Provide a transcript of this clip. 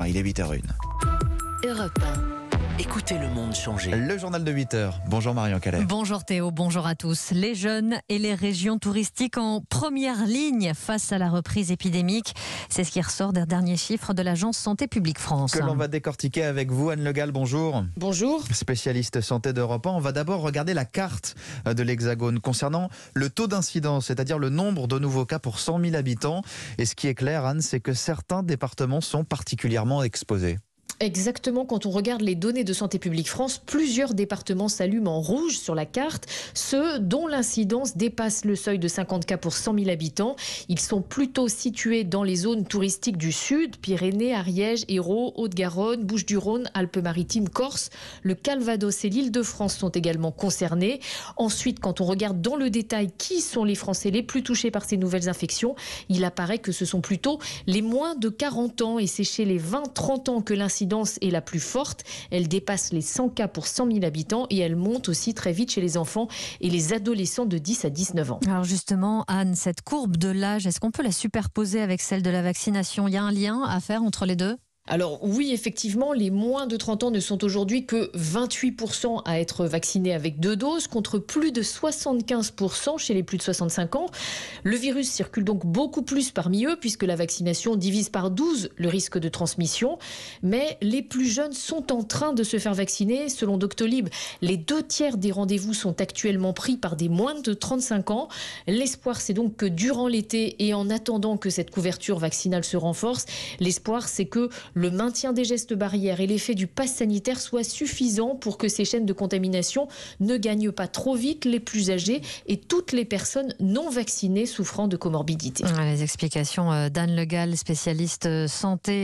il est 8h01. Europe 1. Écoutez le monde changer. Le journal de 8h. Bonjour Marion Calais. Bonjour Théo, bonjour à tous. Les jeunes et les régions touristiques en première ligne face à la reprise épidémique. C'est ce qui ressort des derniers chiffres de l'Agence Santé publique France. Que l'on va décortiquer avec vous, Anne Le Gall, bonjour. Bonjour. Spécialiste santé d'Europe 1, on va d'abord regarder la carte de l'Hexagone concernant le taux d'incidence, c'est-à-dire le nombre de nouveaux cas pour 100 000 habitants. Et ce qui est clair, Anne, c'est que certains départements sont particulièrement exposés. Exactement, quand on regarde les données de Santé publique France, plusieurs départements s'allument en rouge sur la carte, ceux dont l'incidence dépasse le seuil de 50 cas pour 100 000 habitants. Ils sont plutôt situés dans les zones touristiques du sud, Pyrénées, Ariège, Hérault, Haute-Garonne, Bouches-du-Rhône, Alpes-Maritimes, Corse. Le Calvados et l'Île-de-France sont également concernés. Ensuite, quand on regarde dans le détail qui sont les Français les plus touchés par ces nouvelles infections, il apparaît que ce sont plutôt les moins de 40 ans et c'est chez les 20-30 ans que l'incidence est la plus forte. Elle dépasse les 100 cas pour 100 000 habitants et elle monte aussi très vite chez les enfants et les adolescents de 10 à 19 ans. Alors justement, Anne, cette courbe de l'âge, est-ce qu'on peut la superposer avec celle de la vaccination ? Il y a un lien à faire entre les deux ? Alors oui, effectivement, les moins de 30 ans ne sont aujourd'hui que 28% à être vaccinés avec 2 doses, contre plus de 75% chez les plus de 65 ans. Le virus circule donc beaucoup plus parmi eux, puisque la vaccination divise par 12 le risque de transmission. Mais les plus jeunes sont en train de se faire vacciner. Selon Doctolib, les 2/3 des rendez-vous sont actuellement pris par des moins de 35 ans. L'espoir, c'est donc que durant l'été et en attendant que cette couverture vaccinale se renforce, l'espoir, c'est que le maintien des gestes barrières et l'effet du pass sanitaire soient suffisants pour que ces chaînes de contamination ne gagnent pas trop vite les plus âgés et toutes les personnes non vaccinées souffrant de comorbidité. Les explications d'Anne Le Gall, spécialiste santé.